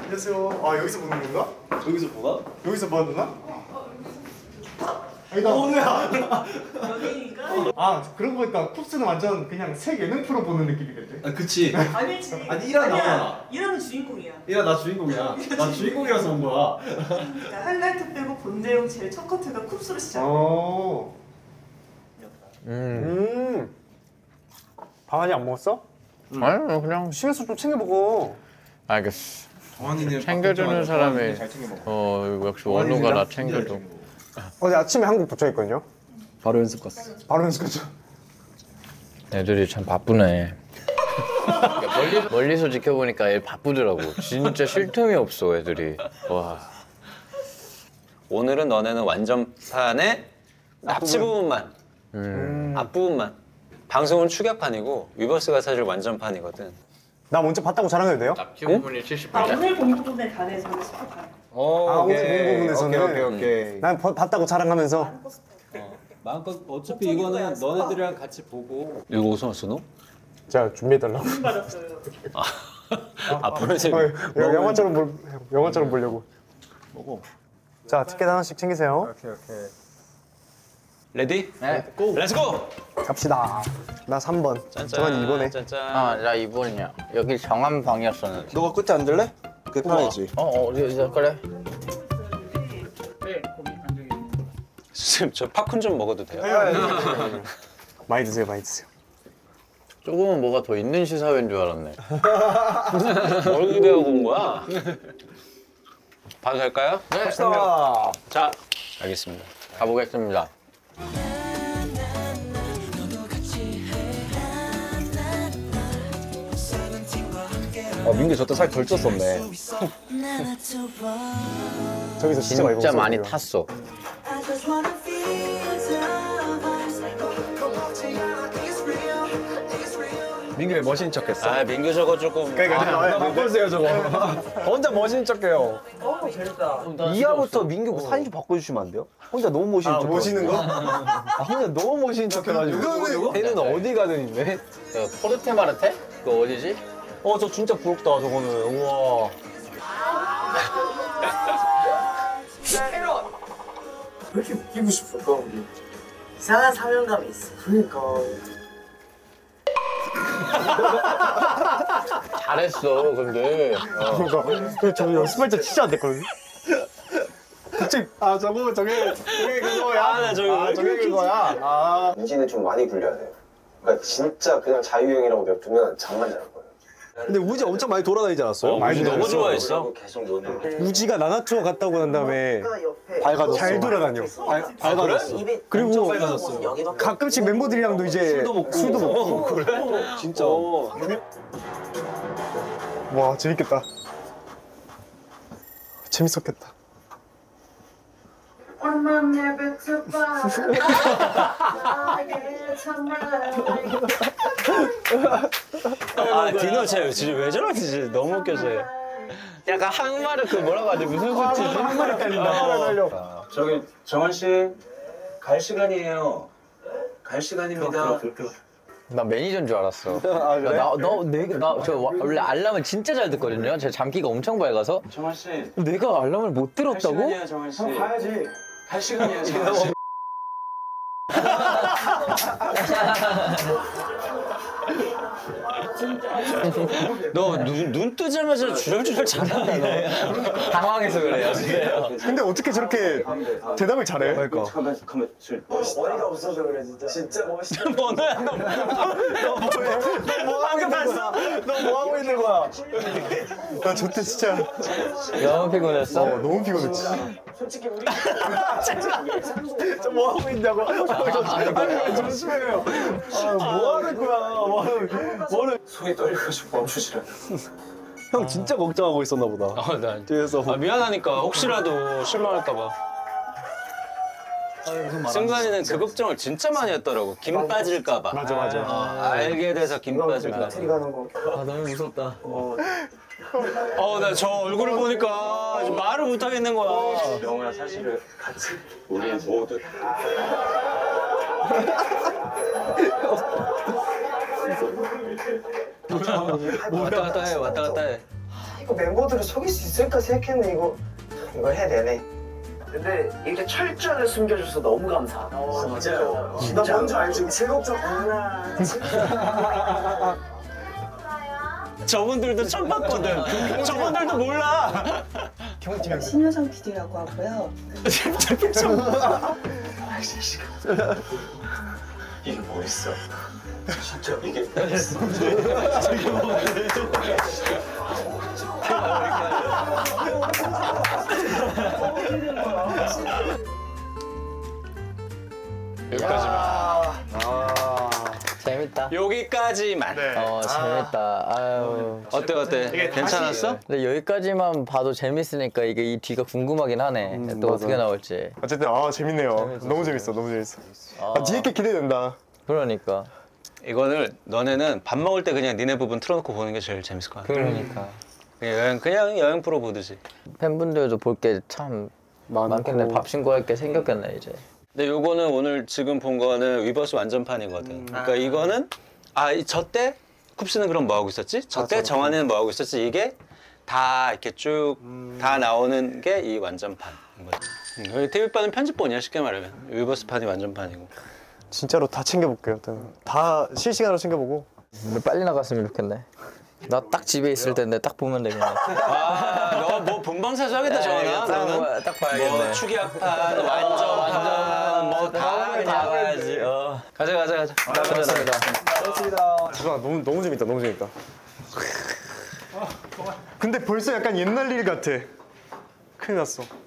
안녕하세요. 아 여기서 보는 건가? 여기서 보나? 여기서 보나? 아니다. 오늘야. 연예인인가? 아 그런 거니까 쿱스는 완전 그냥 새 예능 프로 보는 느낌이겠지. 아 그치. 아니지. 아니 1화 나와. 1화는 주인공이야. 1화 나 주인공이야. 나 주인공이라서 온 거야. 그러니까 하이라이트 빼고 본 내용 제일 첫 커트가 쿱스로 시작. 방안이 안 먹었어? 아니 그냥 식에서 좀 챙겨 먹어. 알겠어. 정한이는 챙겨주는 사람이 잘 챙겨 먹어. 역시 원우가 나 챙겨줘. 어제 아침에 한국 도착했거든요. 바로 연습 갔어. 바로 연습했죠. 애들이 참 바쁘네. 멀리서 지켜보니까 애 바쁘더라고. 진짜 쉴 틈이 없어 애들이. 와. 오늘은 너네는 완전판에 납치 부분만, 앞부분만. 방송은 축약판이고 위버스가 사실 완전판이거든. 나 먼저 봤다고 자랑해도 돼요? 납치 부분이 아 70%. 오늘 본 부분에 반해서는 스포 반. 오늘 본 부분에서는 오케이. 난 봤다고 자랑하면서 마음껏 어차피 이거는 너네들이랑 같이 보고. 이거 어디서 왔어 너? 제가 준비해달라고. 돈 받았어요. 앞으로 영화처럼 보려고. 먹어. 자 티켓 하나씩 챙기세요. 오케이. 레디? 네. 고! 렛츠고! 갑시다. 나 3번. 정한 2번에. 짠짠. 나 2번이야. 여기 정한 방이었었는데. 너가 끝에 앉을래? 그게 편하지. 그래. 선생님 저 팝콘 좀 먹어도 돼요? 많이 드세요, 많이 드세요. 조금은 뭐가 더 있는 시사회인 줄 알았네. 뭘 기대하고 온 거야? 봐도 될까요? 네. 자, 알겠습니다. 가보겠습니다. 민규 저때 살 덜 쪘었네. 저기서 진짜 많이 진짜 먹었어요. 많이 우리가. 탔어. 민규 왜 멋있는 척했어? 아, 민규 저거 조금. 나 바꿔주세요 저거. 혼자 멋있는 척해요. 재밌다. 2화부터 민규 사진 좀 바꿔주시면 안 돼요? 혼자 너무 멋있는 척. 멋있는 거? 혼자 너무 멋있는 척해가지고. 걔는 어디 가든인데? 포르테 마르테? 그거 어디지? 저 진짜 부럽다 저거는. 우와. 왜 이렇게 웃기고 싶을까 우리? 이상한 사명감이 있어. 그러니까. 잘했어, 근데. 그러니까 저 연습할 때 진짜 안 됐거든요. 갑자기 저게 그거야. 저게 그거야. 우지는 좀 많이 굴려야 돼요. 그러니까 진짜 그냥 자유형이라고 냅두면 잠만 잘 거예요. 근데 우지 엄청 많이 돌아다니지 않았어요? 민규 너무 좋아했어. 계속 노는. 우지가 나나투어 갔다 오고 난 다음에 옆에 밝아졌어. 잘 돌아다녀. 밝아졌어. 그리고 여기만 가끔씩 멤버들이랑도 이제 술도 먹고. 그래? 진짜. 와 재밌겠다. 재밌었겠다. 아, 디노 진짜 왜 저러지? 진짜 너무 웃겨서. 약간 한국말을 그 뭐라고 하지? 무슨 소리지? 한마리 깔린다. 저기 정원 씨 갈 시간이에요. 갈 시간입니다. 나 매니저인 줄 알았어. 아 그래? 원래 알람을 진짜 잘 듣거든요. 제 잠기가 엄청 밝아서. 정원 씨. 내가 알람을 못 갈 들었다고? 시간이에요, 정원 씨. 가야지. 갈 시간이에요, 정원 씨. 너 눈 뜨자마자 주렁주렁 잘하네. 당황해서 그래요. 근데 어떻게 저렇게 대답을 잘해? 그러니까. 가만 어이가 없어서 그래 진짜. 진짜 멋있어. 뭐야? 너 방금 봤어? 너 뭐 하고 있는 거야? 나 저때 진짜 너무 피곤했어? 너무 피곤했지. 솔직히 우리 저 뭐 하고 있냐고. 아니 조심해요. 뭐 하는 거야? 뭐를? 손이 떨려가지고 멈추시라. 형 진짜 걱정하고 있었나 보다. 난 뒤에서. 미안하니까 혹시라도 실망할까봐. 승관이는 그 걱정을 진짜 많이 했더라고. 김 빠질까봐. 맞아. 알게 돼서 김 빠질까봐. 가는 거. 너무 무섭다. 나 저 얼굴을 보니까 말을 못 하겠는 거야. 영호야 사실은 같이 우리 모두 왔다 갔다 해. 이거 멤버들을 속일 수 있을까 생각했는데 이거 해내네. 근데 이렇게 철저하게 숨겨줘서 너무 감사. 진짜요. 나 뭔지 알지? 제 걱정 하나. 저분들도 처음 봤거든. 저분들도 몰라. 신효정 PD라고 하고요. 이게 뭐였어? 진짜 이게 뭐였어? 재밌다. 여기까지만. 재밌다. 아유. 어때? 괜찮았어? 근데 여기까지만 봐도 재밌으니까 이게 이 뒤가 궁금하긴 하네. 또 어떻게 나올지. 어쨌든 재밌네요. 너무 재밌어. 너무 재밌어. 뒤에 게 기대된다. 그러니까. 이거를 너네는 밥 먹을 때 그냥 니네 부분 틀어놓고 보는 게 제일 재밌을 것 같아. 그러니까. 그냥 여행 프로 보듯이. 팬분들도 볼 게 참 많겠네. 밥 신고할 게 생겼겠네 이제. 근데 요거는 오늘 지금 본 거는 위버스 완전판이거든. 그러니까 이거는 저 때 쿱스는 그럼 뭐 하고 있었지? 저 때 정한이는 뭐 하고 있었지? 이게 다 이렇게 쭉 다 나오는 게 이 완전판인 거지. TV판은 편집본이야 쉽게 말하면. 위버스판이 완전판이고. 진짜로 다 챙겨볼게요. 다 실시간으로 챙겨보고. 빨리 나갔으면 좋겠네. 나 딱 집에 있을 텐데 딱 보면 되겠네. 너 뭐 본방사수 하겠다 정한아. 너는 딱 봐야겠네. 뭐 추기약판, 완전판, 뭐 다 그냥 봐야지. 가자. 감사합니다. 너무 재밌다. 너무 재밌다. 근데 벌써 약간 옛날 일 같아. 큰일 났어.